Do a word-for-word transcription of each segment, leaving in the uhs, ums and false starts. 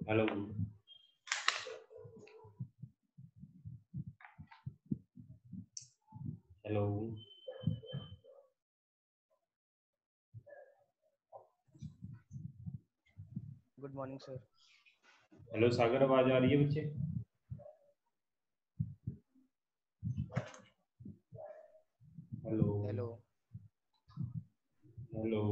Hello hello good morning sir. Hello Sagar, आवाज आ रही है बच्चे? हेलो हेलो हेलो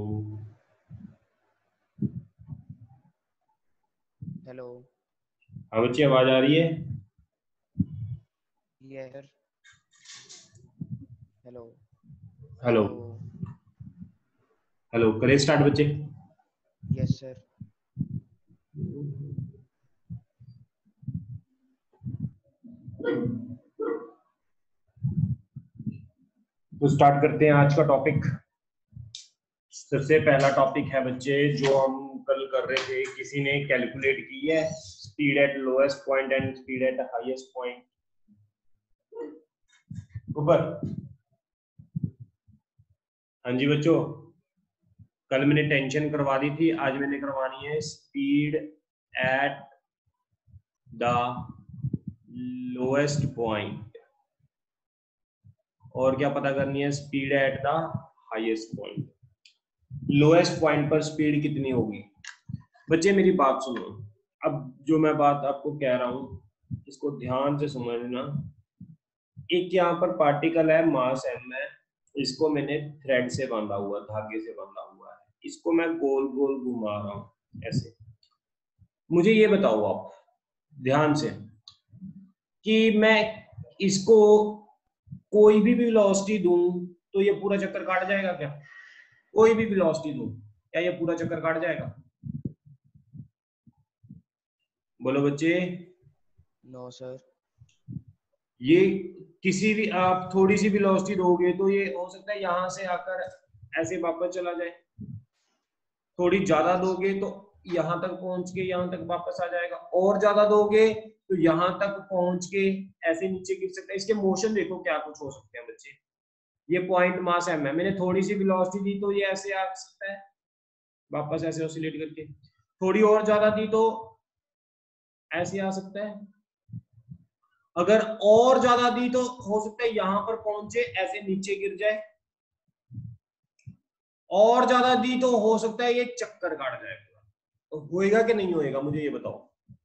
हेलो हाँ बच्चे, आवाज आ रही है? ये sir. Hello hello hello hello करें स्टार्ट बच्चे? Yes sir. तो स्टार्ट करते हैं आज का टॉपिक। सबसे पहला टॉपिक है बच्चे, जो हम कल कर रहे थे, किसी ने कैलकुलेट की है speed at lowest point and speed at highest point ऊपर। हाँ जी बच्चों, कल मैंने टेंशन करवा दी थी, आज मैंने करवानी है speed at the lowest point, और क्या पता करनी है, speed at the highest point. Lowest point पर स्पीड कितनी होगी? बच्चे मेरी बात सुनो, अब जो मैं बात आपको कह रहा हूं इसको ध्यान से समझना। एक यहाँ पर पार्टिकल है, मास एम है, इसको मैंने थ्रेड से बांधा हुआ, धागे से बांधा हुआ है, इसको मैं गोल गोल घुमा रहा हूं ऐसे। मुझे ये बताओ आप ध्यान से कि मैं इसको कोई भी वेलोसिटी दूं तो ये पूरा चक्कर काट जाएगा क्या? कोई भी वेलोसिटी दूं, क्या ये पूरा चक्कर काट जाएगा? बोलो बच्चे। No sir. ये किसी भी आप थोड़ी सी वेलोसिटी दोगे तो ये हो सकता है यहां से आकर ऐसे वापस चला जाए, थोड़ी ज्यादा यस दोगे तो यहां तक पहुंच के यहां तक वापस आ जाएगा, और ज्यादा दोगे तो यहां तक पहुंच के ऐसे नीचे गिर सकता है। इसके मोशन देखो क्या कुछ हो सकते हैं बच्चे। ये पॉइंट मास एम है, मैंने थोड़ी सी वेलोसिटी दी तो ये ऐसे आ सकता है वापस ऐसे ऑसिलेट करके, थोड़ी और ज्यादा दी तो ऐसे आ सकता है, अगर और ज्यादा दी तो हो सकता है यहां पर पहुंचे ऐसे नीचे गिर जाए, और ज्यादा दी तो हो सकता है ये चक्कर काट जाए। तो होएगा कि नहीं होएगा मुझे ये बताओ।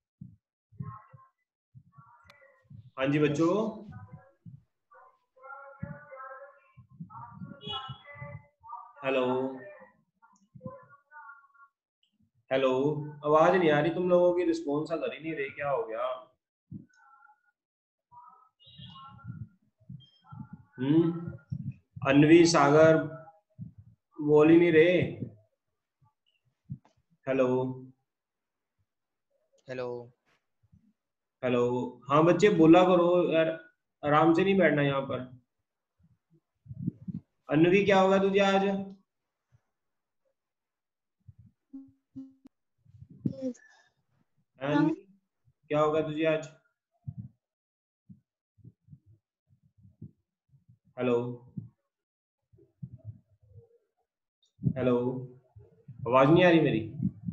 हाँ जी यस। बच्चों, हेलो हेलो, आवाज नहीं आ रही तुम लोगों की, रिस्पॉन्स कर ही नहीं रही, क्या हो गया? हम्म अनवी सागर बोल ही नहीं रहे। हेलो हेलो हेलो हाँ बच्चे बोला करो यार, आराम से नहीं बैठना यहाँ पर। अनवी क्या होगा तुझे आज? अनवी क्या होगा तुझे आज? हेलो हेलो, आवाज नहीं आ रही मेरी?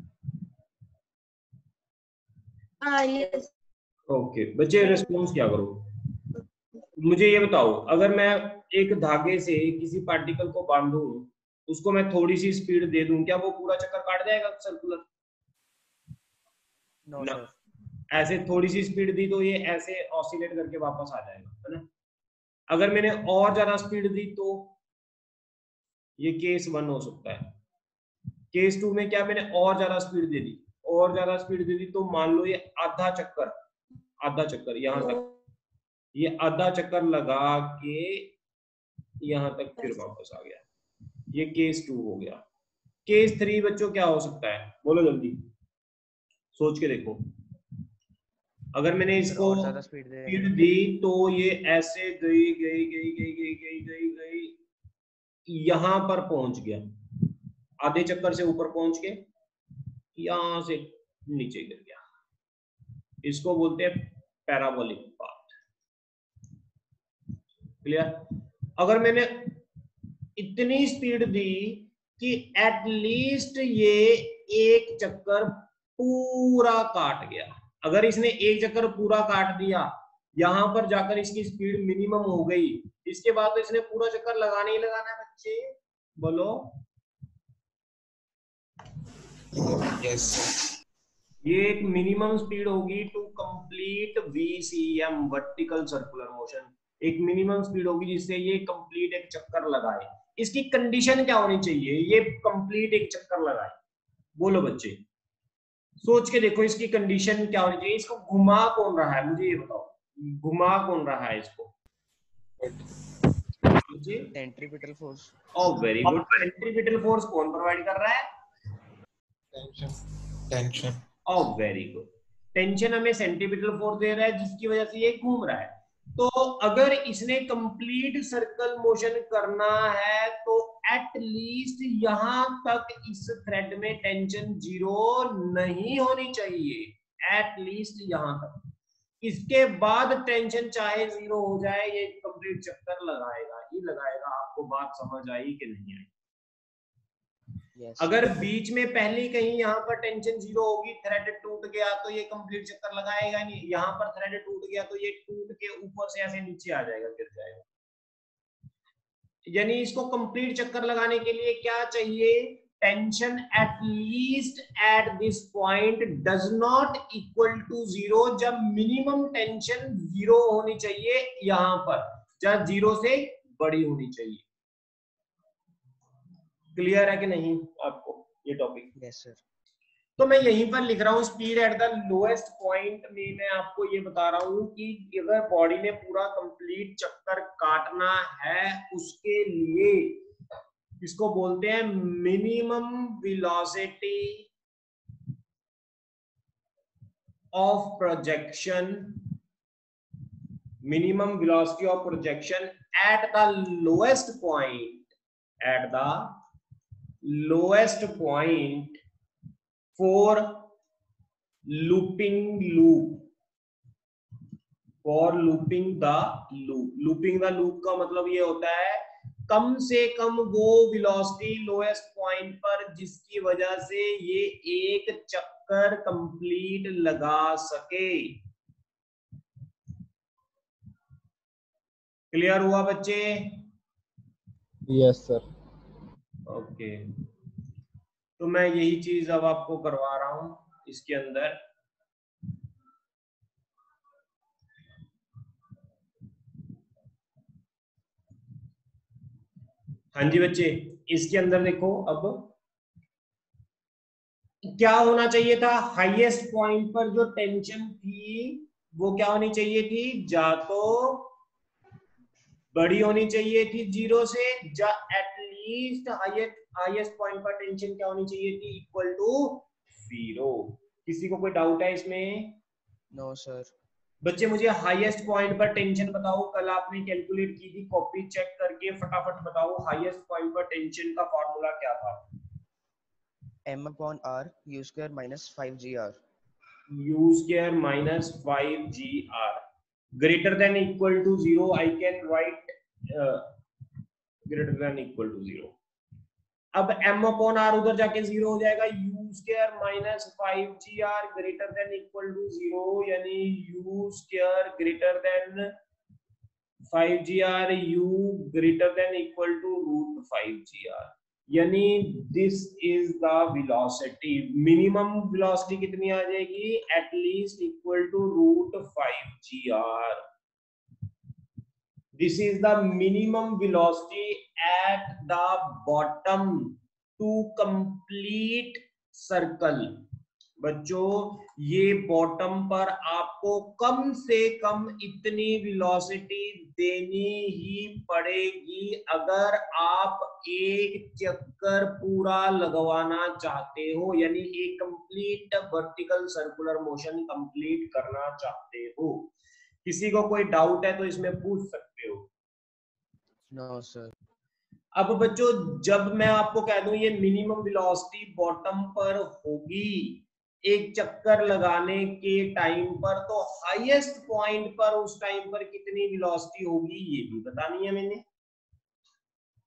ओके बच्चे, रिस्पॉन्स क्या करो मुझे ये बताओ। अगर मैं एक धागे से किसी पार्टिकल को बांधूं, उसको मैं थोड़ी सी स्पीड दे दूं, क्या वो पूरा चक्कर काट जाएगा सर्कुलर? नो ना, सर। ऐसे थोड़ी सी स्पीड दी तो ये ऐसे ऑसिलेट करके वापस आ जाएगा, है ना? अगर मैंने और ज्यादा स्पीड दी तो ये केस वन हो सकता है। केस टू में क्या, मैंने और ज्यादा स्पीड दे दी, और ज्यादा स्पीड दे दी तो मान लो ये आधा चक्कर, आधा चक्कर यहां तक, ये आधा चक्कर लगा के यहां तक फिर वापस आ गया, ये केस टू हो गया। केस थ्री बच्चों क्या हो सकता है, बोलो जल्दी, सोच के देखो। अगर मैंने सर इसको और ज्यादा स्पीड देंगे स्पीड तो? दी तो ये ऐसे गई गई गई गई गई गई गई गई यहां पर पहुंच गया, आधे चक्कर से ऊपर पहुंच के यहां से नीचे गिर गया, इसको बोलते हैं पैराबोलिक पाथ। क्लियर? अगर मैंने इतनी स्पीड दी कि एटलीस्ट ये एक चक्कर पूरा काट गया। अगर इसने एक चक्कर पूरा काट दिया, यहां पर जाकर इसकी स्पीड मिनिमम हो गई, इसके बाद तो इसने पूरा चक्कर लगाना ही लगाना है बच्चे, बोलो। Yes sir. ये एक मिनिमम स्पीड होगी to complete VCM, vertical circular motion. एक मिनिमम स्पीड होगी जिससे ये कंप्लीट एक चक्कर लगाए। इसकी कंडीशन क्या होनी चाहिए? ये कंप्लीट एक चक्कर लगाए। बोलो बच्चे, सोच के देखो इसकी कंडीशन क्या होनी चाहिए। इसको घुमा कौन रहा है, मुझे ये बताओ, घुमा कौन रहा है इसको? Centripetal force. Oh very good. Centripetal force कौन प्रोवाइड कर रहा है? Tension. Tension. Oh very good. Tension हमें सेंट्रीपिटल फोर्स दे रहा है जिसकी वजह से ये घूम रहा है। तो अगर इसने कंप्लीट सर्कल मोशन करना है तो एट लीस्ट यहां तक इस थ्रेड में टेंशन जीरो नहीं होनी चाहिए, एट लीस्ट यहां तक। इसके बाद टेंशन चाहे जीरो हो जाए, ये कंप्लीट चक्कर लगाएगा ही लगाएगा। आपको बात समझ आई कि नहीं आई? Yes. अगर बीच में पहले कहीं यहाँ पर टेंशन जीरो होगी, थ्रेड टूट गया तो ये कंप्लीट चक्कर लगाएगा नहीं। यहाँ पर थ्रेड टूट गया तो ये टूट के ऊपर से ऐसे नीचे आ जाएगा, गिर जाएगा। यानी इसको कंप्लीट चक्कर लगाने के लिए क्या चाहिए? Tension at least at this point does not equal to zero. जब मिनिमम टेंशन जीरो होनी चाहिए यहां पर, जब जीरो से बड़ी होनी चाहिए। क्लियर है कि नहीं आपको ये टॉपिक? Yes sir. तो मैं यहीं पर लिख रहा हूँ speed at the lowest point में। मैं आपको ये बता रहा हूँ कि अगर बॉडी ने पूरा कंप्लीट चक्कर काटना है, उसके लिए इसको बोलते हैं minimum velocity of projection. Minimum velocity of projection at the lowest point, at the lowest point for looping loop, for looping the loop। looping the loop का मतलब ये होता है कम से कम वो वेलोसिटी लोएस्ट पॉइंट पर जिसकी वजह से ये एक चक्कर कंप्लीट लगा सके। क्लियर हुआ बच्चे? Yes sir. ओके, तो मैं यही चीज अब आपको करवा रहा हूं इसके अंदर। हाँ जी बच्चे, इसके अंदर देखो अब क्या होना चाहिए था। हाईएस्ट पॉइंट पर जो टेंशन थी वो क्या होनी चाहिए थी? जा तो बड़ी होनी चाहिए थी जीरो से, जा एटलीस्ट हाईएस्ट हाईएस्ट पॉइंट पर टेंशन क्या होनी चाहिए थी? Equal to zero. किसी को कोई डाउट है इसमें? No sir. बच्चे मुझे हाईएस्ट पॉइंट पर टेंशन बताओ। कल आपने कैलकुलेट की थी, कॉपी चेक करके फटाफट बताओ हाईएस्ट पॉइंट पर टेंशन का फॉर्मूला क्या था? m upon r u square minus five g r। u square minus five g r greater than equal to zero। I can write uh, greater than equal to zero। अब m upon r उधर जाके zero हो जाएगा। u square minus five g r greater than equal to zero, यानी u square greater than five g r, u greater than equal to root five g r। यानी this is the velocity. Minimum velocity कितनी आ जाएगी? At least equal to root five G R. This is the minimum velocity at the bottom to complete circle. बच्चों ये bottom पर आपको कम से कम इतनी वेलोसिटी देनी ही पड़ेगी अगर आप एक चक्कर पूरा लगवाना चाहते हो, यानी एक complete vertical circular motion complete करना चाहते हो। किसी को कोई डाउट है तो इसमें पूछ सकते हो। No sir. अब बच्चों जब मैं आपको कह दूं ये मिनिमम वेलोसिटी बॉटम पर होगी एक चक्कर लगाने के टाइम पर, तो हाईएस्ट पॉइंट पर उस टाइम पर कितनी वेलोसिटी होगी ये भी बतानी है मैंने।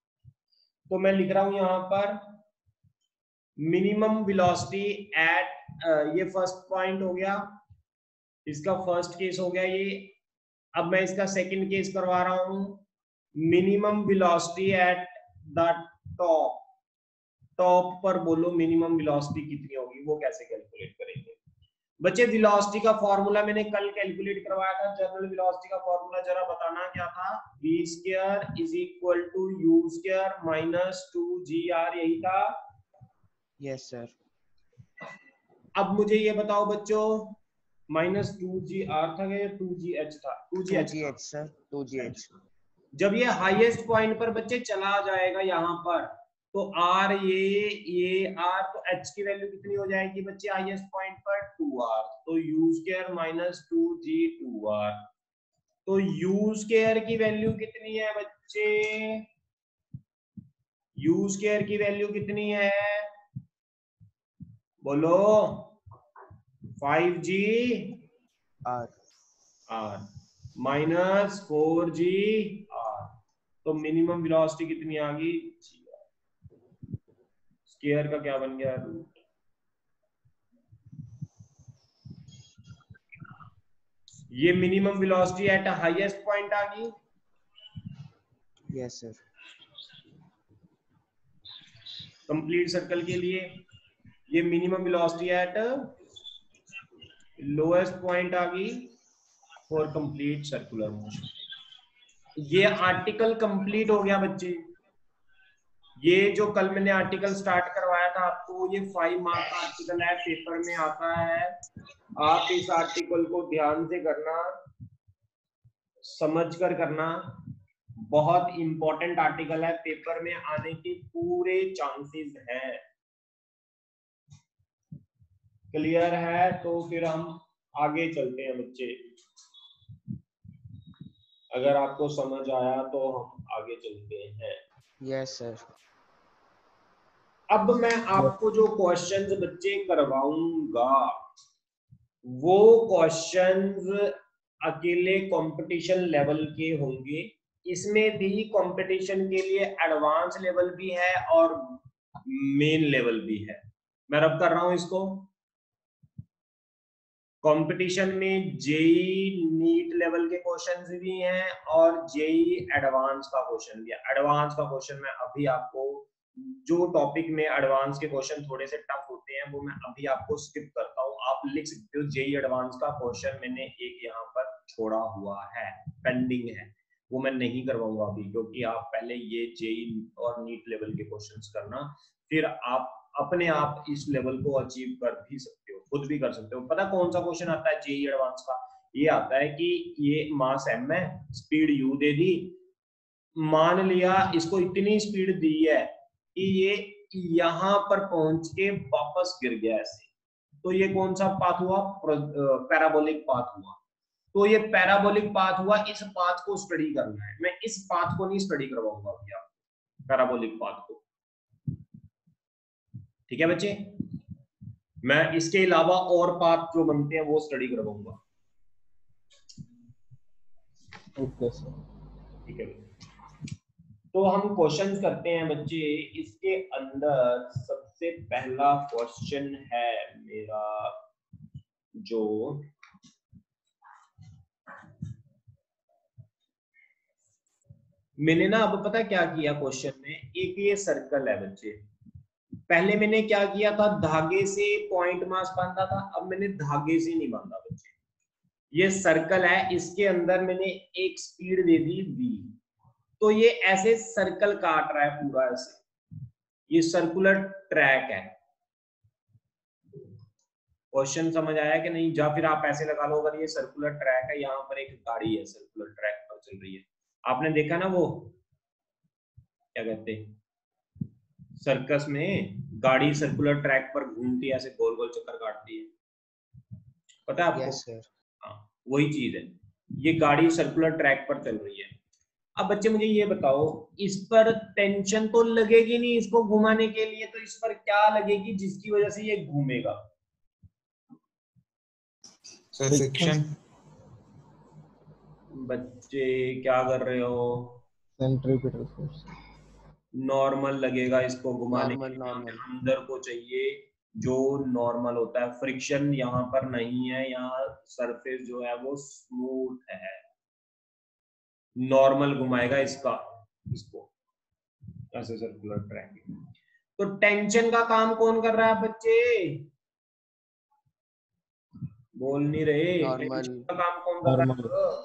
तो मैं लिख रहा हूं यहां पर मिनिमम वेलोसिटी एट ये फर्स्ट पॉइंट हो गया, इसका फर्स्ट केस हो गया ये। अब मैं इसका सेकंड केस करवा रहा हूं, minimum velocity at the top. Top पर बोलो मिनिमम वेलोसिटी कितनी होगी, वो कैसे कैलकुलेट करेंगे बच्चे? वेलोसिटी का फॉर्मूला मैंने कल कैलकुलेट करवाया था। जनरल वेलोसिटी का फॉर्मूला जरा बताना क्या था? v square is equal to u square minus two G R, यही था? Yes sir. अब मुझे ये बताओ बच्चों, माइनस टू जी आर था या टू जी एच था? Two G H sir, two G H. जब ये हाईएस्ट पॉइंट पर बच्चे चला जाएगा यहाँ पर, तो आर ये ये आर, तो एच की वैल्यू कितनी हो जाएगी बच्चे हाईएस्ट पॉइंट पर? Two R. तो U square minus two G two R. तो यू स्क्वायर की वैल्यू कितनी है बच्चे? यू स्क्वायर की वैल्यू कितनी है बोलो? Five G R R minus four G R. तो मिनिमम वेलोसिटी कितनी आ गई? स्क्वायर का क्या बन गया? रूट। ये minimum velocity at highest point आ गई। Yes sir. कंप्लीट सर्कल के लिए ये minimum velocity at lowest point आ गई फॉर कंप्लीट सर्कुलर मोशन। ये आर्टिकल कंप्लीट हो गया बच्चे। ये जो कल मैंने आर्टिकल स्टार्ट करवाया था आपको, ये फाइव मार्क का आर्टिकल है, पेपर में आता है। आप इस आर्टिकल को ध्यान से करना, समझ कर करना। बहुत इंपॉर्टेंट आर्टिकल है, पेपर में आने के पूरे चांसेस हैं। क्लियर है? तो फिर हम आगे चलते हैं बच्चे। अगर आपको समझ आया तो हम आगे चलते हैं। Yes sir. अब मैं आपको जो क्वेश्चंस बच्चे करवाऊंगा, वो क्वेश्चंस अकेले कंपटीशन लेवल के होंगे। इसमें भी कंपटीशन के लिए एडवांस लेवल भी है और मेन लेवल भी है। मैं रब कर रहा हूं इसको। कंपटीशन में जेई नीट लेवल के क्वेश्चंस भी हैं और जेई एडवांस का क्वेश्चन भी है। एडवांस का क्वेश्चन मैं अभी आपको, जो टॉपिक में एडवांस के क्वेश्चन थोड़े से टफ होते हैं वो मैं अभी आपको स्किप करता हूँ। आप लिख सकते हो जेई एडवांस का क्वेश्चन मैंने एक यहाँ पर छोड़ा हुआ है, पेंडिंग है, वो मैं नहीं करवाऊंगा अभी, क्योंकि आप पहले ये जेई और नीट लेवल के क्वेश्चंस करना, फिर आप अपने आप इस लेवल को अचीव कर भी सकते हो, खुद भी कर सकते हो। पता कौन सा क्वेश्चन आता है जेई एडवांस का? ये आता है कि ये मास एम है, स्पीड यू दे दी, मान लिया इसको इतनी स्पीड दी है कि ये यहां पर पहुंच के वापस गिर गया ऐसे, तो ये कौन सा पाथ हुआ? पैराबोलिक पाथ हुआ। तो ये पैराबोलिक पाथ हुआ, इस पाथ को स्टडी करना है। मैं इस पाथ को नहीं स्टडी करवाऊंगा अभी आपको, पैराबोलिक पाथ को। ठीक है बच्चे? मैं इसके अलावा और पाथ जो बनते हैं वो स्टडी करवाऊंगा। Okay sir. ठीक है, तो हम क्वेश्चंस करते हैं बच्चे। इसके अंदर सबसे पहला क्वेश्चन है मेरा, जो मैंने ना अब पता क्या किया क्वेश्चन में, एक ये सर्कल है बच्चे। पहले मैंने क्या किया था, धागे से पॉइंट मास बांधा था, अब मैंने धागे से नहीं बांधा बच्चे। ये सर्कल है, इसके अंदर मैंने एक स्पीड दे दी v, तो ये ऐसे सर्कल काट रहा है पूरा ऐसे, ये सर्कुलर ट्रैक है। क्वेश्चन समझ आया कि नहीं? या फिर आप ऐसे लगा लो, अगर ये सर्कुलर ट्रैक है, यहाँ पर एक गाड़ी है सर्कुलर ट्रैक पर चल रही है, आपने देखा ना वो क्या कहते हैं सर्कस में, गाड़ी सर्कुलर ट्रैक पर घूमती है, ऐसे गोल गोल चक्कर काटती है, पता है आपको? Yes sir. हाँ, वही चीज है। ये गाड़ी सर्कुलर ट्रैक पर चल रही है। अब बच्चे मुझे ये बताओ, इस पर टेंशन तो लगेगी नहीं इसको घुमाने के लिए, तो इस पर क्या लगेगी जिसकी वजह से ये घूमेगा? Sir friction. बच्चे क्या कर रहे हो? Centripetal force. नॉर्मल लगेगा इसको घुमाने के नॉर्मल लिए, नॉर्मल अंदर को चाहिए जो नॉर्मल होता है, फ्रिक्शन यहाँ पर नहीं है, यहाँ सरफेस जो है वो स्मूथ है, नॉर्मल घुमाएगा इसका इसको ऐसे सर्कुलर ट्रायंगल। तो टेंशन का काम कौन कर रहा है बच्चे? बोल नहीं रहे। नॉर्मल टेंशन का काम कौन कर रहा नॉर्मल है?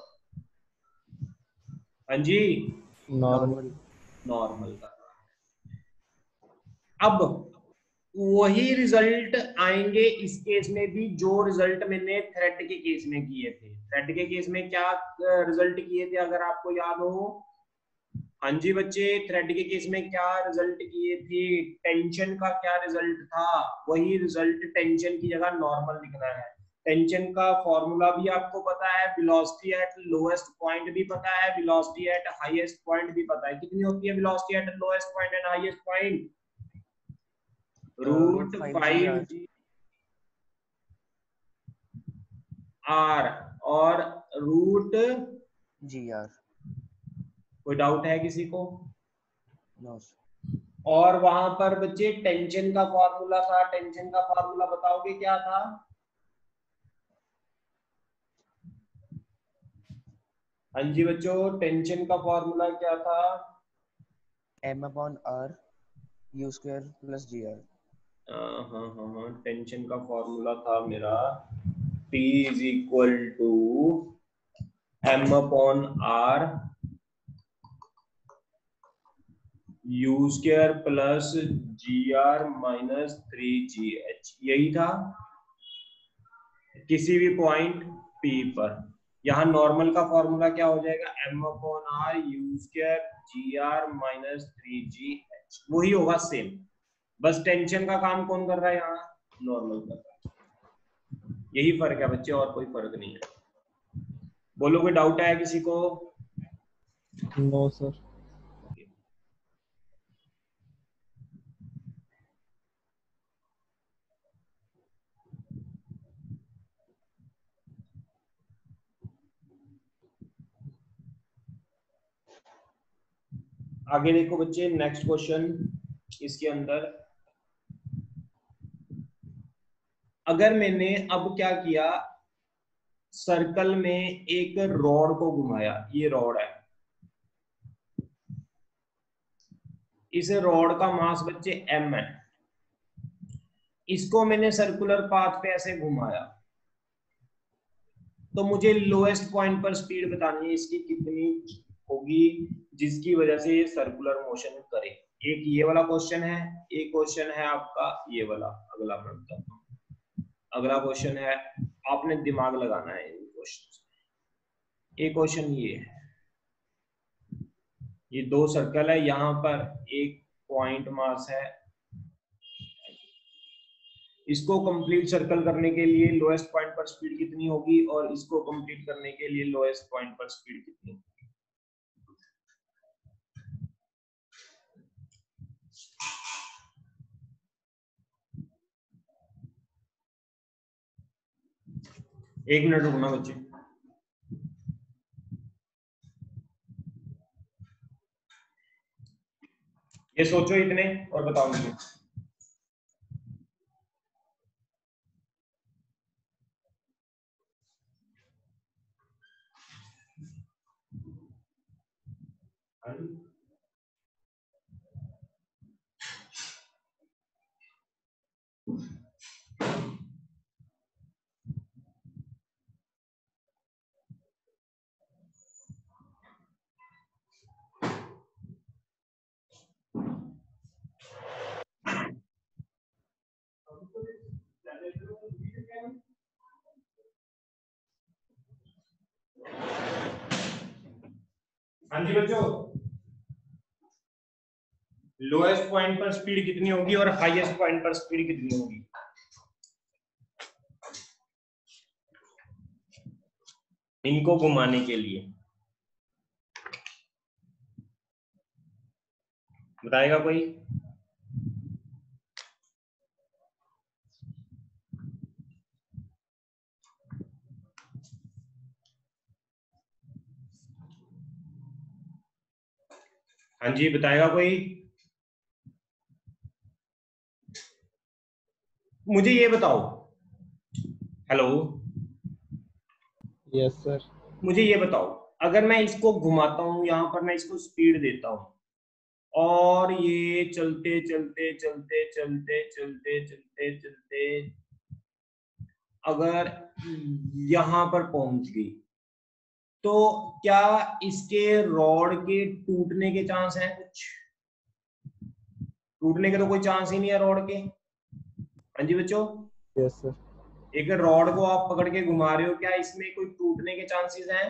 हाँ जी, नॉर्मल नॉर्मल कर रहा है। अब वही रिजल्ट आएंगे इस केस में भी जो रिजल्ट मैंने थ्रेड के केस में किए थे। थ्रेड के केस में क्या रिजल्ट किए थे अगर आपको याद हो? हाँ जी बच्चे, थ्रेड के केस में क्या रिजल्ट किए थे? टेंशन का क्या रिजल्ट था? वही रिजल्ट टेंशन की जगह नॉर्मल लिखना है। टेंशन का फॉर्मूला भी आपको पता है, वेलोसिटी एट लोएस्ट पॉइंट भी पता है, वेलोसिटी एट हाईएस्ट पॉइंट भी पता है। कितनी होती है velocity at lowest point and highest point? Root five G R और रूट जी आर। कोई डाउट है किसी को? नो। और वहां पर बच्चे टेंशन का फॉर्मूला था, टेंशन का फॉर्मूला बताओगे क्या था? हाँ जी बच्चों, टेंशन का फॉर्मूला क्या था? M upon R U square plus G R. हाँ हाँ हाँ, टेंशन का फॉर्मूला था मेरा P is equal to M upon R U square plus G R minus three G H. यही था किसी भी पॉइंट P पर। यहाँ नॉर्मल का फॉर्मूला क्या हो जाएगा? M upon R U square G R minus three G H. वही होगा सेम, बस टेंशन का काम कौन कर रहा है यहाँ? नॉर्मल कर रहा है। यही फर्क है बच्चे, और कोई फर्क नहीं है। बोलो, कोई डाउट है किसी को? No sir. आगे देखो बच्चे, नेक्स्ट क्वेश्चन इसके अंदर, अगर मैंने अब क्या किया, सर्कल में एक रॉड को घुमाया, ये रॉड है, इस रॉड का मास बच्चे m है, इसको मैंने सर्कुलर पाथ पे ऐसे घुमाया, तो मुझे लोएस्ट पॉइंट पर स्पीड बतानी है इसकी कितनी होगी जिसकी वजह से ये सर्कुलर मोशन करे। एक ये वाला क्वेश्चन है, एक क्वेश्चन है आपका ये वाला, अगला मैं बताता हूँ। अगला क्वेश्चन है, आपने दिमाग लगाना है इन क्वेश्चन। एक क्वेश्चन ये है, ये दो सर्कल है, यहाँ पर एक पॉइंट मास है, इसको कंप्लीट सर्कल करने के लिए लोएस्ट पॉइंट पर स्पीड कितनी होगी और इसको कंप्लीट करने के लिए लोएस्ट पॉइंट पर स्पीड कितनी होगी? एक मिनट रुकना बच्चे। ये सोचो इतने और बताओ मुझे। हाँ जी बच्चों, लोएस्ट पॉइंट पर स्पीड कितनी होगी और हाईएस्ट पॉइंट पर स्पीड कितनी होगी? इनको घुमाने के लिए बताएगा कोई? हाँ जी, बताएगा कोई? मुझे ये बताओ, हेलो, यस सर। मुझे ये बताओ, अगर मैं इसको घुमाता हूं, यहां पर मैं इसको स्पीड देता हूं और ये चलते चलते चलते चलते चलते चलते चलते अगर यहां पर पहुंच गई, तो क्या इसके रॉड के टूटने के चांस हैं? कुछ टूटने के तो कोई चांस ही नहीं है रॉड के। हाँ जी बच्चों, यस सर। एक रॉड को आप पकड़ के घुमा रहे हो, क्या इसमें कोई टूटने के चांसेस हैं?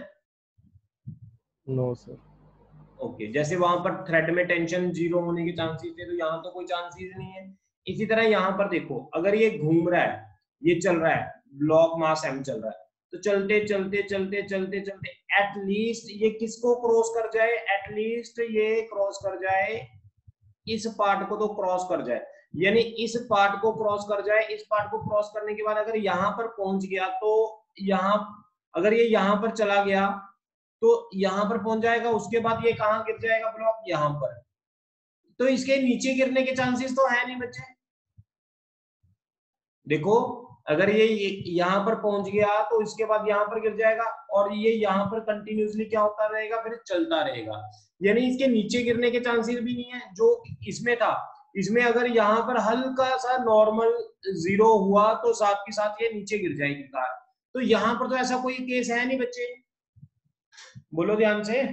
No sir. ओके, जैसे वहां पर थ्रेड में टेंशन जीरो होने के चांसेस थे, तो यहाँ तो कोई चांसेस नहीं है। इसी तरह यहाँ पर देखो, अगर ये घूम रहा है, ये चल रहा है, ब्लॉक मास एम चल रहा है, तो चलते चलते चलते चलते चलते एटलीस्ट ये किसको क्रॉस कर जाए? एटलीस्ट ये क्रॉस कर जाए, इस पार्ट को तो क्रॉस कर जाए, यानी इस पार्ट को क्रॉस कर जाए। इस पार्ट को क्रॉस करने के बाद अगर यहाँ पर पहुंच गया, तो यहाँ अगर ये यहाँ पर चला गया तो यहाँ पर पहुंच जाएगा, उसके बाद ये कहाँ गिर जाएगा? ब्लॉक यहाँ पर। तो इसके नीचे गिरने के चांसेस तो है नहीं बच्चे। देखो, अगर ये यहाँ पर पहुंच गया तो इसके बाद यहाँ पर गिर जाएगा, और ये यहाँ पर कंटिन्यूसली क्या होता रहेगा? फिर चलता रहेगा, यानी इसके नीचे गिरने के चांसेस भी नहीं है जो इसमें था। इसमें अगर यहाँ पर हल्का सा नॉर्मल जीरो हुआ तो साथ के साथ ये नीचे गिर जाएगी कार। तो यहाँ पर तो ऐसा कोई केस है नहीं बच्चे, बोलो ध्यान से।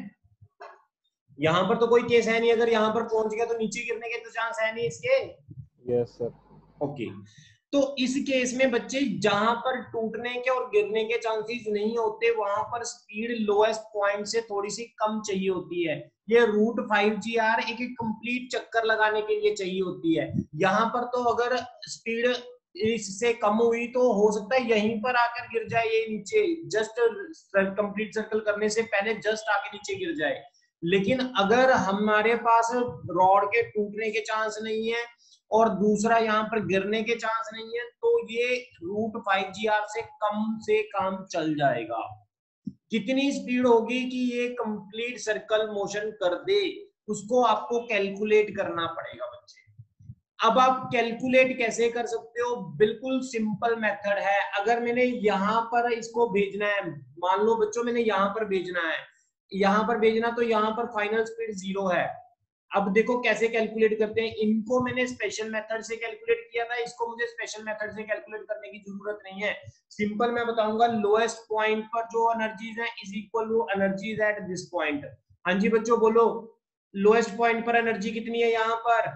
यहाँ पर तो कोई केस है नहीं, अगर यहाँ पर पहुंच गया तो नीचे गिरने के तो चांस है नहीं इसके। Yes sir. ओके, तो इस केस में बच्चे जहां पर टूटने के और गिरने के चांसेस नहीं होते, वहां पर स्पीड लोएस्ट पॉइंट से थोड़ी सी कम चाहिए होती है। ये रूट फाइव जी आर एक एक कंप्लीट चक्कर लगाने के लिए चाहिए होती है। यहाँ पर तो अगर स्पीड इससे कम हुई तो हो सकता है यहीं पर आकर गिर जाए, ये नीचे जस्ट कंप्लीट सर्कल करने से पहले जस्ट आके नीचे गिर जाए। लेकिन अगर हमारे पास रॉड के टूटने के चांस नहीं है और दूसरा यहाँ पर गिरने के चांस नहीं है, तो ये रूट फाइव जी आर से कम से काम चल जाएगा। कितनी स्पीड होगी कि ये कंप्लीट सर्कल मोशन कर दे, उसको आपको कैलकुलेट करना पड़ेगा बच्चे। अब आप कैलकुलेट कैसे कर सकते हो? बिल्कुल सिंपल मेथड है। अगर मैंने यहाँ पर इसको भेजना है, मान लो बच्चों मैंने यहाँ पर भेजना है, यहाँ पर भेजना, तो यहाँ पर फाइनल स्पीड जीरो है। अब देखो कैसे कैलकुलेट करते हैं। इनको मैंने स्पेशल मेथड से कैलकुलेट किया था, इसको मुझे स्पेशल मेथड से कैलकुलेट करने की जरूरत नहीं है। सिंपल मैं बताऊंगा, लोएस्ट पॉइंट पर जो एनर्जीज है is equal to energies at this point. हाँ जी बच्चों बोलो, लोएस्ट पॉइंट पर एनर्जी कितनी है? यहाँ पर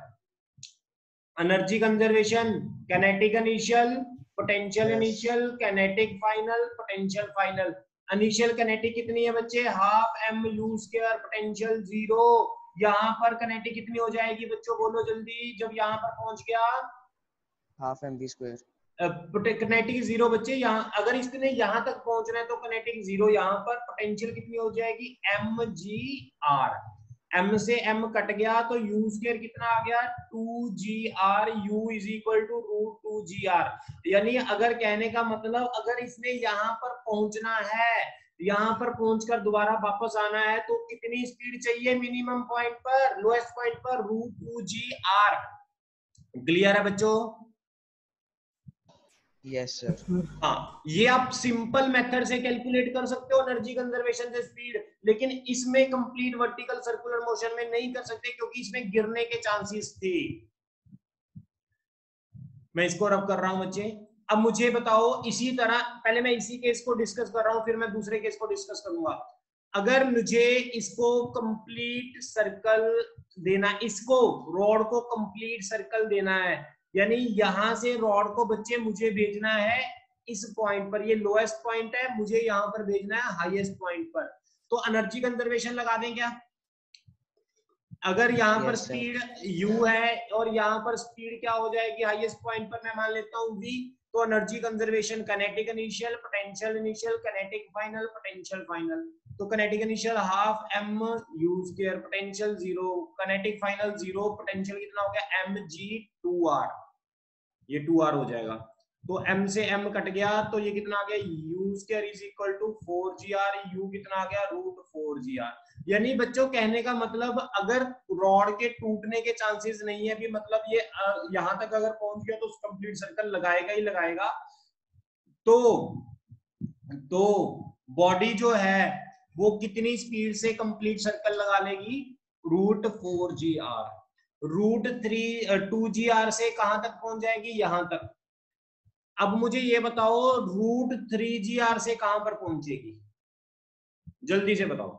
energy conservation, kinetic initial, potential initial, kinetic final, potential final. Initial kinetic कितनी है बच्चे? Half M U square, potential zero. यहाँ पर काइनेटिक कितनी हो जाएगी बच्चों, बोलो जल्दी, जब यहाँ पर पहुंच गया? Half M V square. Kinetic zero बच्चे। यहाँ अगर इसने यहाँ तक पहुंचना है तो काइनेटिक जीरो। यहाँ पर पोटेंशियल कितनी हो जाएगी? M G R. m से m कट गया तो u स्क्वायर कितना आ गया? Two G R. u is equal to root two G R. यानी अगर कहने का मतलब, अगर इसने यहाँ पर पहुंचना है, यहाँ पर पहुंचकर दोबारा वापस आना है, तो कितनी स्पीड चाहिए मिनिमम पॉइंट पर, लोएस्ट पॉइंट पर? Root two G R. Clear है बच्चों? Yes sir. हाँ, ये आप सिंपल मेथड से कैलकुलेट कर सकते हो एनर्जी कंजर्वेशन से स्पीड, लेकिन इसमें कंप्लीट वर्टिकल सर्कुलर मोशन में नहीं कर सकते क्योंकि इसमें गिरने के चांसेस थे। मैं इसको रब कर रहा हूं बच्चे। अब मुझे बताओ, इसी तरह पहले मैं इसी केस को डिस्कस कर रहा हूं, फिर मैं दूसरे केस को डिस्कस करूंगा। अगर मुझे इसको कंप्लीट सर्कल देना, इसको रॉड को कंप्लीट सर्कल देना है, यानी यहां से रॉड को बच्चे मुझे भेजना है इस पॉइंट पर, ये लोएस्ट पॉइंट है, मुझे यहां पर भेजना है हाईएस्ट पॉइंट पर, तो एनर्जी कंजर्वेशन लगा दें क्या? अगर यहाँ yes, पर स्पीड u है और यहाँ पर स्पीड क्या हो जाएगी हाईएस्ट पॉइंट पर, मैं मान लेता हूँ v, तो energy conservation kinetic initial, potential initial, kinetic final, potential final. तो kinetic initial half m u square, potential zero, kinetic final zero, potential कितना हो गया? mg टू r, ये टू आर हो जाएगा। तो m से m कट गया तो ये कितना आ गया? u square is equal to four G R. u कितना आ गया? Root four G R. यानी बच्चों कहने का मतलब अगर रॉड के टूटने के चांसेस नहीं है भी, मतलब ये यहां तक अगर पहुंच गया तो कंप्लीट सर्कल लगाएगा ही लगाएगा। तो तो बॉडी जो है वो कितनी स्पीड से कंप्लीट सर्कल लगा लेगी? Root four G R. Root three two G R से कहां तक पहुंच जाएगी? यहां तक। अब मुझे ये बताओ रूट थ्री जी आर से कहां पर पहुंचेगी? जल्दी से बताओ।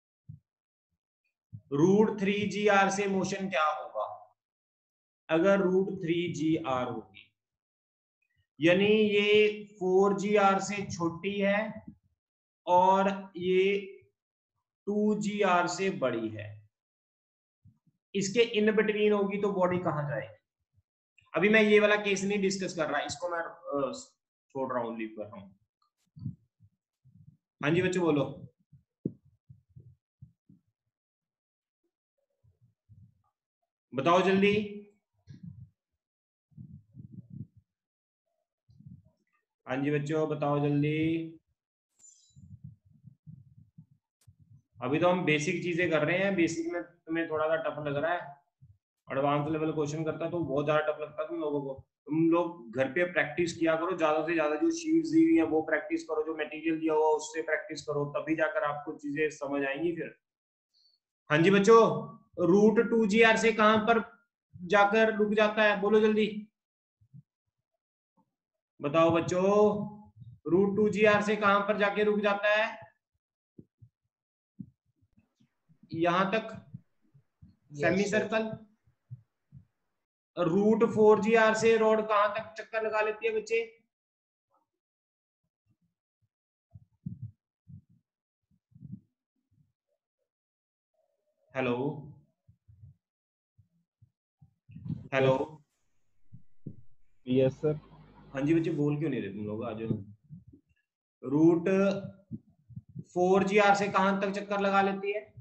रूट थ्री जी आर से मोशन क्या होगा अगर रूट थ्री जी आर होगी? यानी ये फोर जी आर से छोटी है और ये टू जी आर से बड़ी है, इसके इन बिटवीन होगी तो बॉडी कहां जाएगी? अभी मैं ये वाला केस नहीं डिस्कस कर रहा, इसको मैं छोड़ रहा हूं, लीव कर रहा हूं। हाँ जी बच्चों बोलो। बताओ जल्दी। हाँ जी बच्चों बताओ जल्दी। अभी तो हम बेसिक चीजें कर रहे हैं, बेसिक में तुम्हें थोड़ा सा टफ लग रहा है, एडवांस लेवल क्वेश्चन करता तो बहुत ज्यादा टफ लगता तुम लोगों को। तुम लोग घर पे प्रैक्टिस किया करो ज्यादा से ज्यादा, जो शीट्स दी हुई है वो प्रैक्टिस करो, जो मटेरियल दिया हुआ उससे प्रैक्टिस करो, तभी जाकर आपको चीजें समझ आएंगी फिर। हाँ जी बच्चों, रूट टू जी आर से कहां पर जाकर रुक जाता है? बोलो जल्दी बताओ बच्चों, रूट टू जी आर से कहां पर जाके रुक जाता है? यहां तक semi Yes, sir. Circle. Root four G R से रॉड कहां तक चक्कर लगा लेती है बच्चे? Hello hello. Yes sir. हाँ जी बच्चे बोल क्यों नहीं रहे तुम लोग? आज रूट फोर जी आर से कहां तक चक्कर लगा लेती है?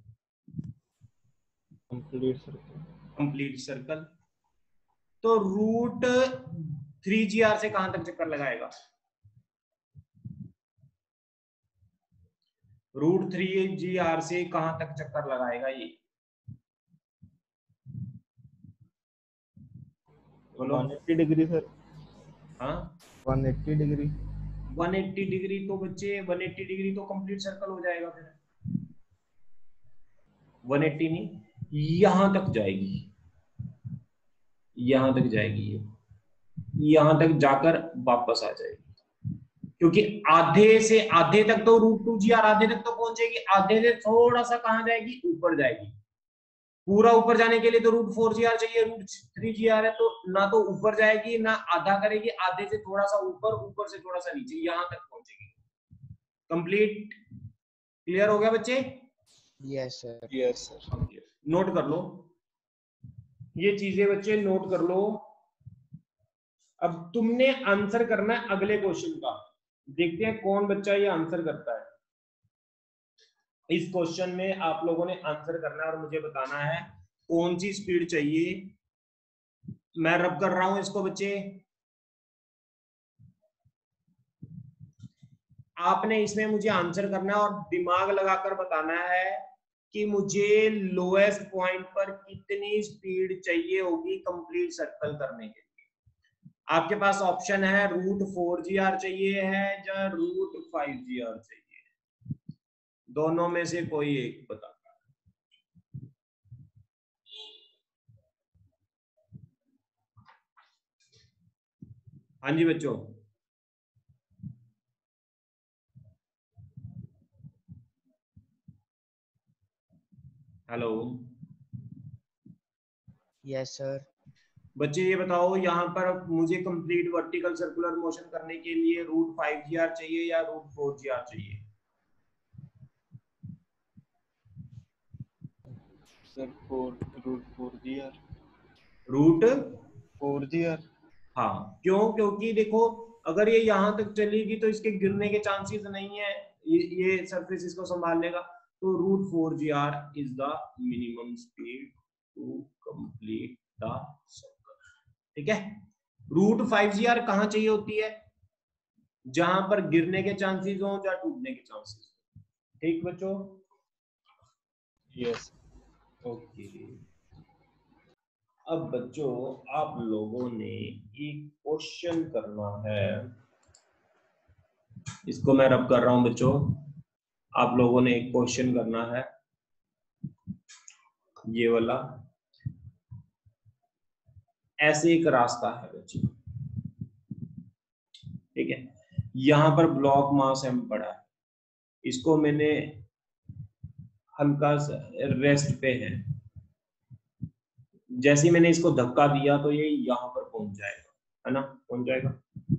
Complete circle. Complete circle. तो रूट थ्री जी आर से कहां तक चक्कर लगाएगा? रूट थ्री जी आर से कहां तक चक्कर लगाएगा ये? बोलो। One eighty degree sir. हाँ one eighty degree. One eighty degree तो बच्चे वन एट्टी डिग्री तो कंप्लीट सर्कल हो जाएगा फिर। वन एट्टी नहीं, यहां तक जाएगी, यहां तक जाएगी ये, यहां तक जाकर वापस आ जाएगी, क्योंकि आधे से आधे तक तो रूट टू जी आर आधे तक तो पहुंचेगी, आधे से थोड़ा सा कहां जाएगी? ऊपर जाएगी। पूरा ऊपर जाने के लिए तो रूट फोर जी आर चाहिए, रूट थ्री जी आर है तो ना तो ऊपर जाएगी ना आधा करेगी, आधे से थोड़ा सा ऊपर, ऊपर से थोड़ा सा नीचे, यहां तक पहुंचेगी। कंप्लीट क्लियर हो गया बच्चे? Yes, sir. Yes, sir. Note कर लो ये चीजें बच्चे, नोट कर लो। अब तुमने आंसर करना है अगले क्वेश्चन का, देखते हैं कौन बच्चा ये आंसर करता है। इस क्वेश्चन में आप लोगों ने आंसर करना है और मुझे बताना है कौन सी स्पीड चाहिए। मैं रब कर रहा हूं इसको बच्चे। आपने इसमें मुझे आंसर करना है और दिमाग लगाकर बताना है कि मुझे लोएस्ट पॉइंट पर कितनी स्पीड चाहिए होगी कंप्लीट सर्कल करने के लिए। आपके पास ऑप्शन है रूट फोर जी आर चाहिए है या रूट फाइव जी आर चाहिए, दोनों में से कोई एक बता। हाँ जी बच्चों। Hello Yes, sir. बच्चे ये बताओ यहाँ पर मुझे कंप्लीट वर्टिकल सर्कुलर मोशन करने के लिए रूट फाइव जी आर चाहिए या रूट फोर जी आर चाहिए? Sir, four root four G R. रूट Four G R. हाँ, क्यों? क्योंकि देखो अगर ये यहाँ तक चलेगी तो इसके गिरने के चांसेस नहीं है, ये ये सरफेस इसको संभाल लेगा। तो root four G R is the minimum speed to complete the circle. ठीक है। रूट फाइव जी आर कहाँ चाहिए होती है? जहां पर गिरने के चांसेस हो या टूटने के चांसेस हो। ठीक बच्चों? यस। ओके। अब बच्चों आप लोगों ने एक क्वेश्चन करना है, इसको मैं रब कर रहा हूं बच्चों। आप लोगों ने एक क्वेश्चन करना है, ये वाला। ऐसे एक रास्ता है बच्चों, ठीक है। यहां पर ब्लॉक मास एम पड़ा है, इसको मैंने हल्का सा रेस्ट पे है, जैसे ही मैंने इसको धक्का दिया तो ये यहां पर पहुंच जाएगा, है ना, पहुंच जाएगा।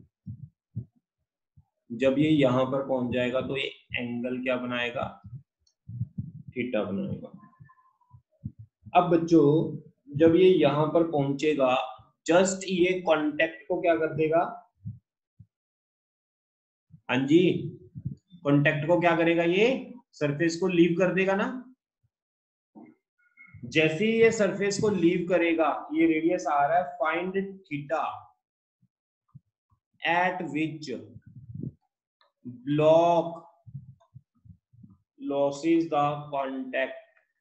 जब ये यहां पर पहुंच जाएगा तो ये एंगल क्या बनाएगा, थीटा बनाएगा। अब बच्चों जब ये यहां पर पहुंचेगा, जस्ट ये कांटेक्ट को क्या कर देगा, हाँ जी, कांटेक्ट को क्या करेगा, ये सरफेस को लीव कर देगा ना। जैसे ही ये सरफेस को लीव करेगा, ये रेडियस आ रहा है, find theta at which block loses the contact.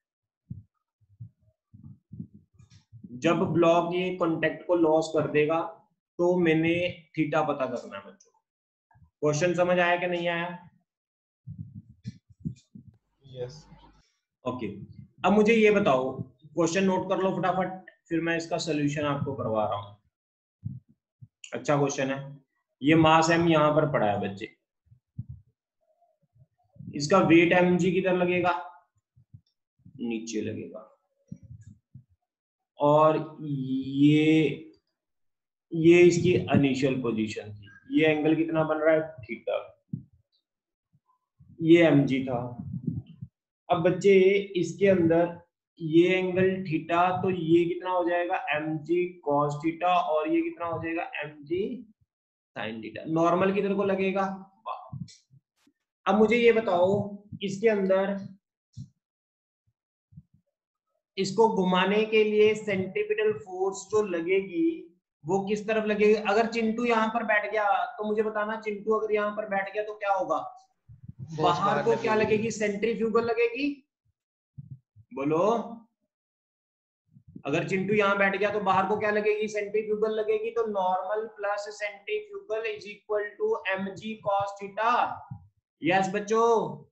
जब ब्लॉक ये कांटेक्ट को लॉस कर देगा तो मैंने थीटा पता करना है बच्चों। क्वेश्चन समझ आया कि नहीं आया? यस। ओके। अब मुझे ये बताओ, क्वेश्चन नोट कर लो फटाफट, फिर मैं इसका सोल्यूशन आपको करवा रहा हूं। अच्छा क्वेश्चन है। ये मास एम यहां पर पड़ा है बच्चे, इसका वेट एम जी किधर लगेगा, नीचे लगेगा। और ये ये इसकी इनिशियल पोजीशन थी, ये एंगल कितना बन रहा है, थीटा। ये एम जी था। अब बच्चे इसके अंदर ये एंगल थीटा, तो ये कितना हो जाएगा, एम जी कॉस थीटा, और ये कितना हो जाएगा, M G sine theta. Normal किधर को लगेगा। अब मुझे ये बताओ, इसके अंदर इसको घुमाने के लिए सेंट्रीपिटल फोर्स जो लगेगी वो किस तरफ लगेगी। अगर चिंटू यहाँ पर बैठ गया तो मुझे बताना, चिंटू अगर यहाँ पर बैठ गया तो क्या होगा, बाहर को क्या लगेगी, सेंट्रीफ्यूगल लगेगी। बोलो, अगर चिंटू यहाँ बैठ गया तो बाहर को क्या लगेगी, सेंट्रीफ्यूगल लगेगी। तो normal plus centrifugal is equal to M G cos theta. Yes बच्चों,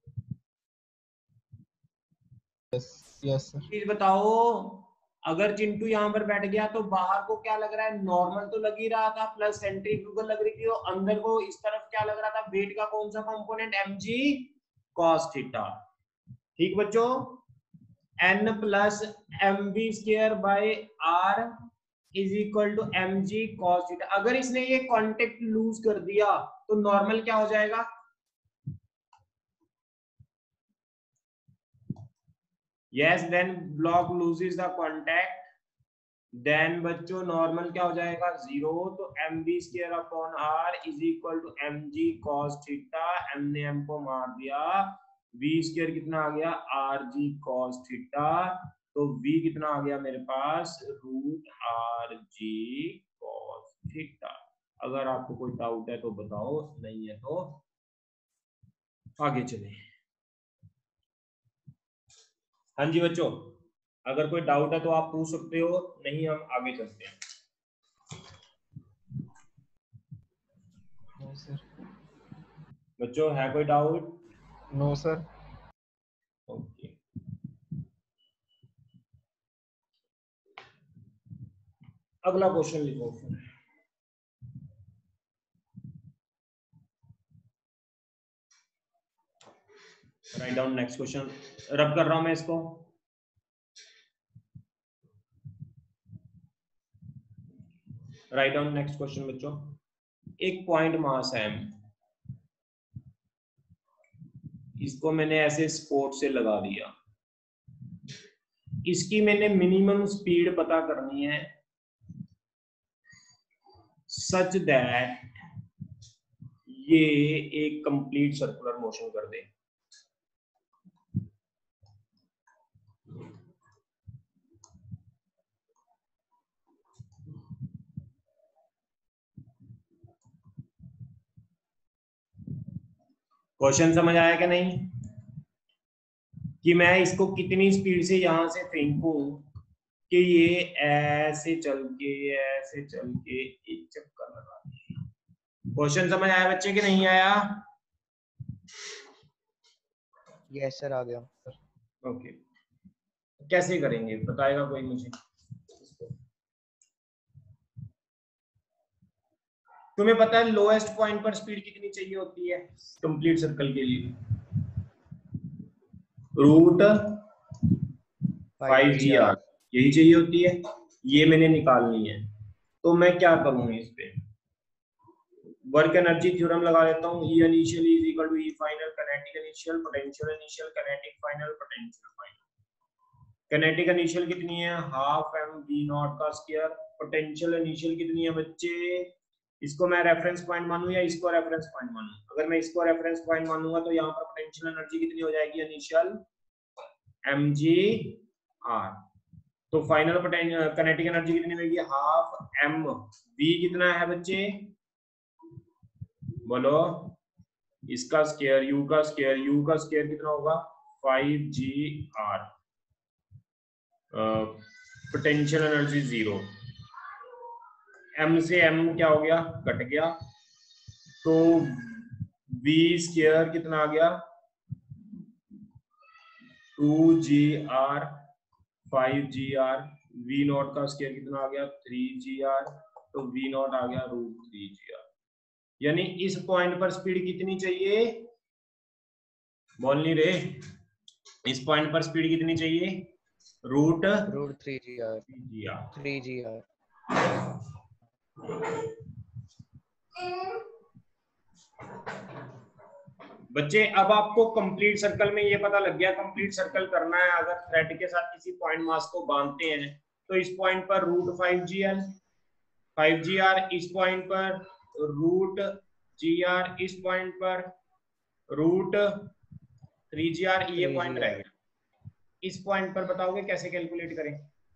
यस। Yes sir. चीज बताओ, अगर चिंटू यहाँ पर बैठ गया तो बाहर को क्या लग रहा है, नॉर्मल तो लग ही रहा था, प्लस सेंट्रीफ्यूगल लग रही थी, और अंदर को इस तरफ क्या लग रहा था, वेट का कौन सा कंपोनेंट, mg cos थीटा। ठीक बच्चों, n plus M B square by R is equal to M G cos theta. अगर इसने ये कांटेक्ट लूज कर दिया तो नॉर्मल क्या हो जाएगा, yes then block loses the contact, then बच्चों नॉर्मल क्या हो जाएगा, जीरो। तो M B square upon R is equal to M G cos theta, M ने एम को मार दिया, वी स्क्वायर कितना आ गया, आर जी कॉस थीटा। तो वी कितना आ गया मेरे पास, root R G cos theta. अगर आपको कोई डाउट है तो बताओ, नहीं है तो आगे चले। हाँ जी बच्चों, अगर कोई डाउट है तो आप पूछ सकते हो, नहीं हम आगे चलते हैं। No sir. बच्चों है कोई डाउट? No sir. ओके, अगला क्वेश्चन लिखो फिर। राइट डाउन नेक्स्ट क्वेश्चन, रब कर रहा हूं मैं इसको। राइट डाउन नेक्स्ट क्वेश्चन बच्चों। एक पॉइंट मास है m, इसको मैंने ऐसे स्पोर्ट से लगा दिया, इसकी मैंने मिनिमम स्पीड पता करनी है सच दैट ये एक कंप्लीट सर्कुलर मोशन कर दे। क्वेश्चन समझ आया कि नहीं, कि मैं इसको कितनी स्पीड से यहां से फेंकूं कि ये ऐसे चल के ऐसे चल के एक चक्कर लगा। क्वेश्चन समझ आया बच्चे कि नहीं आया? यस सर, आ गया। ओके, कैसे करेंगे बताएगा कोई मुझे? तुम्हें पता है लोएस्ट पॉइंट पर स्पीड कितनी चाहिए होती है कंप्लीट सर्कल के लिए? रूट फाइव जी आर यही चाहिए होती है, ये मैंने निकालनी है। तो मैं क्या करूंगा इस पे? वर्क एनर्जी थ्योरम लगा लेता हूँ। E initial is equal to E final, kinetic initial, potential initial, kinetic final, potential final. Kinetic initial कितनी है? हाफ एम वी नॉट का स्क्वायर। पोटेंशियल इनिशियल कितनी है बच्चे? इसको मैं रेफरेंस पॉइंट मानूं या इसको रेफरेंस पॉइंट मानूं? अगर मैं इसको रेफरेंस पॉइंट मानूंगा तो यहाँ पर पोटेंशियल एनर्जी कितनी हो जाएगी इनिशियल? M G R. तो फाइनल पोटेंशियल काइनेटिक एनर्जी कितनी होगी? हाफ एम वी कितना है बच्चे बोलो? इसका स्क्वायर यू का स्क्वायर, यू का स्क्वायर कितना होगा? Five G R. Potential energy zero, M से एम क्या हो गया? कट गया। तो वी स्क्वायर कितना आ गया? Two G R five G R. V not का स्क्वायर कितना आ गया? Three G R. तो वी नॉट आ गया रूट थ्री जी आर। यानी इस पॉइंट पर स्पीड कितनी चाहिए? बोल नहीं रहे? इस पॉइंट पर स्पीड कितनी चाहिए? Root root three G R. G R. Three G R. बच्चे अब आपको कंप्लीट सर्कल में ये पता लग गया, कंप्लीट सर्कल करना है अगर थ्रेड के साथ किसी पॉइंट मास को बांधते हैं तो इस पॉइंट पर root five G R five G R, इस पॉइंट पर रूट जी आर, इस पॉइंट पर रूट थ्री जी आर। ये पॉइंट रह गया। इस पॉइंट पर बताओगे कैसे कैलकुलेट करें?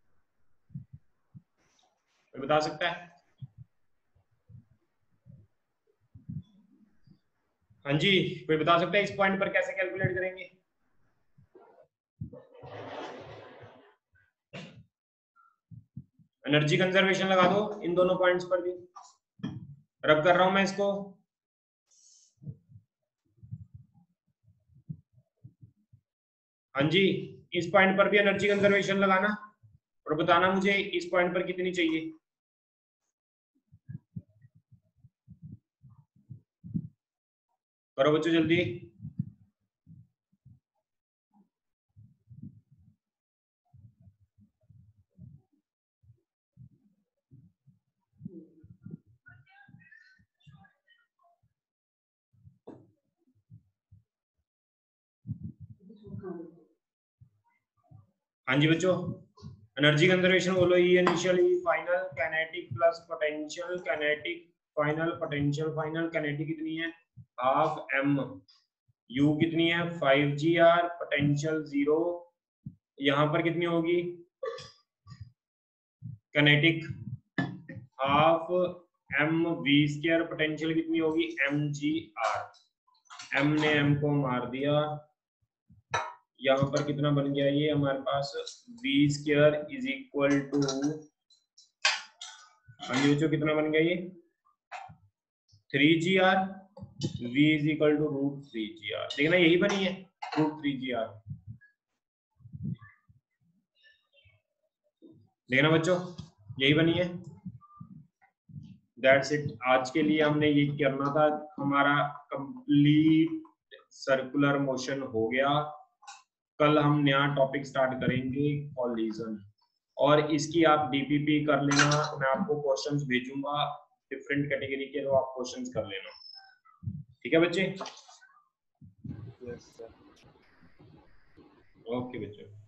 कोई बता सकता है? हाँ जी, कोई बता सकता है इस पॉइंट पर कैसे कैलकुलेट करेंगे? एनर्जी कंजर्वेशन लगा दो इन दोनों पॉइंट्स पर भी। रब कर रहा हूं मैं इसको। हाँ जी, इस पॉइंट पर भी एनर्जी कंजर्वेशन लगाना और बताना मुझे इस पॉइंट पर कितनी चाहिए। करो बच्चों जल्दी। हाँ जी बच्चों, एनर्जी कंजर्वेशन बोलो। E initial, E final, kinetic plus potential, kinetic final, potential final. Kinetic कितनी है? Half M. यू कितनी है? Five G R. Potential zero. यहां पर कितनी होगी? Kinetic half M V square. Potential कितनी होगी? M G R. एम ने एम को मार दिया। यहाँ पर कितना बन गया ये हमारे पास? v square is equal to, बच्चों कितना बन गया ये? Three G R. v is equal to root three G R. देखना यही बनी है, रूट थ्री जी आर। देखना बच्चों यही बनी है। That's it. आज के लिए हमने ये करना था। हमारा कंप्लीट सर्कुलर मोशन हो गया। कल हम नया टॉपिक स्टार्ट करेंगे कॉलिजन, और इसकी आप डीपीपी कर लेना। मैं आपको क्वेश्चंस भेजूंगा डिफरेंट कैटेगरी के, तो आप क्वेश्चंस कर लेना। ठीक है बच्चे? Yes sir. ओके बच्चे।